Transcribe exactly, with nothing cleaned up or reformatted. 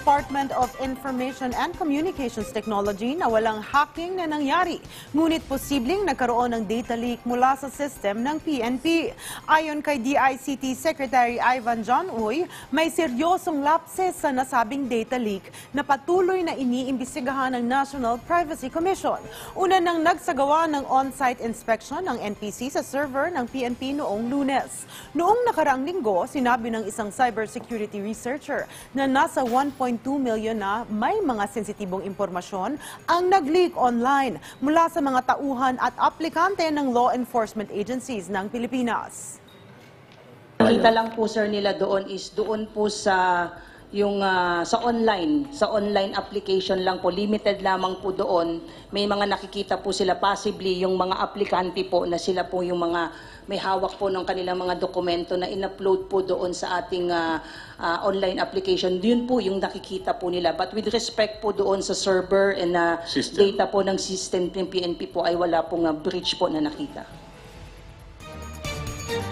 Department of Information and Communications Technology na walang hacking na nangyari. Ngunit posibleng nagkaroon ng data leak mula sa system ng P N P. Ayon kay D I C T Secretary Ivan John Uy, may seryosong lapses sa nasabing data leak na patuloy na iniimbestigahan ng National Privacy Commission. Una nang nagsagawa ng on-site inspection ng N P C sa server ng P N P noong Lunes. Noong nakaraang linggo, sinabi ng isang cybersecurity researcher na nasa one point two million na may mga sensitibong impormasyon ang nag-leak online mula sa mga tauhan at aplikante ng law enforcement agencies ng Pilipinas. Kita lang po sir nila doon is doon po sa yung uh, sa online, sa online application lang po, limited lamang po doon. May mga nakikita po sila possibly yung mga aplikante po na sila po yung mga may hawak po ng kanilang mga dokumento na in-upload po doon sa ating uh, uh, online application. Yun po yung nakikita po nila. But with respect po doon sa server and uh, data po ng system ng P N P po ay wala pong uh, breach po na nakita.